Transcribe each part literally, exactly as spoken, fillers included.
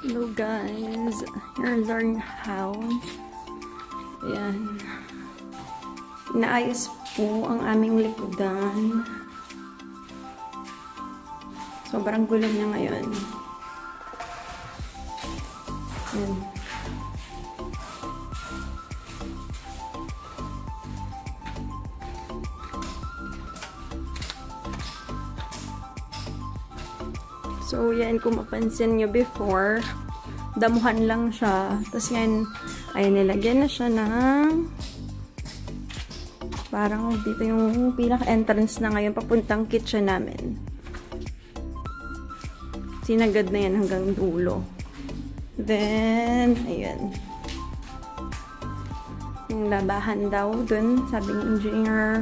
Hello guys, here's our house. Ayan. Inaayos po ang aming likudan. Sobrang gulo niya ngayon. Ayan. So, yan, kung mapansin nyo before, damuhan lang siya. Tapos ngayon, ay nilagyan na siya ng parang dito yung pinaka-entrance na ngayon papuntang kitchen namin. Sinagad na yan hanggang dulo. Then, ayan. Yung labahan daw dun, sabi ng engineer.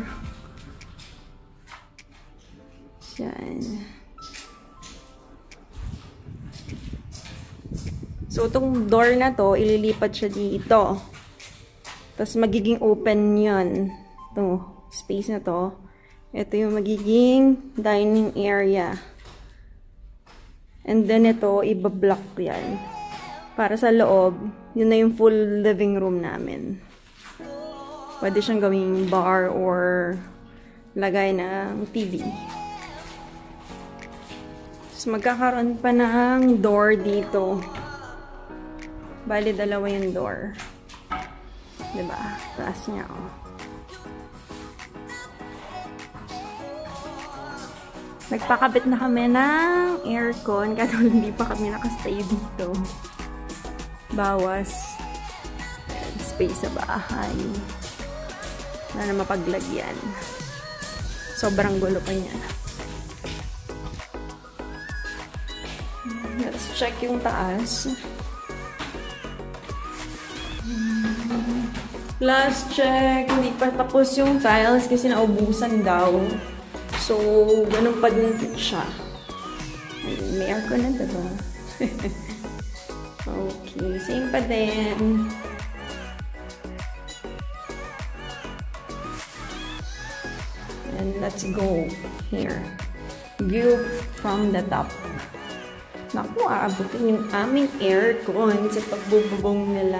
Yan. So, itong door na to, ililipat siya dito. Tapos, magiging open yan. Ito, space na to. Ito yung magiging dining area. And then, ito, ibablock yan. Para sa loob, yun na yung full living room namin. Pwede siyang gawing bar or lagay ng T V. Tapos, magkakaroon pa ng door dito. Bali, dalawa yung door. Diba? Taas niya, oh. Nagpakabit na kami ng aircon. Kasi hindi pa kami nakastay dito. Bawas space sa bahay. Wala na mapaglagyan. Sobrang gulo pa niya. Let's check yung taas. Last check, hindi pa tapos yung tiles kasi naubusan daw. So, ganun pa din siya. Ayun, may aircon na, diba? Okay, same pa din. And let's go here. View from the top. Naku, aabutin yung aming aircon sa pagbububong nila.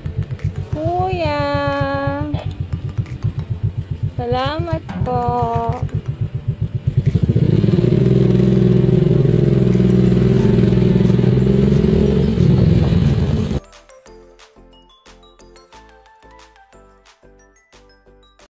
Salamat po.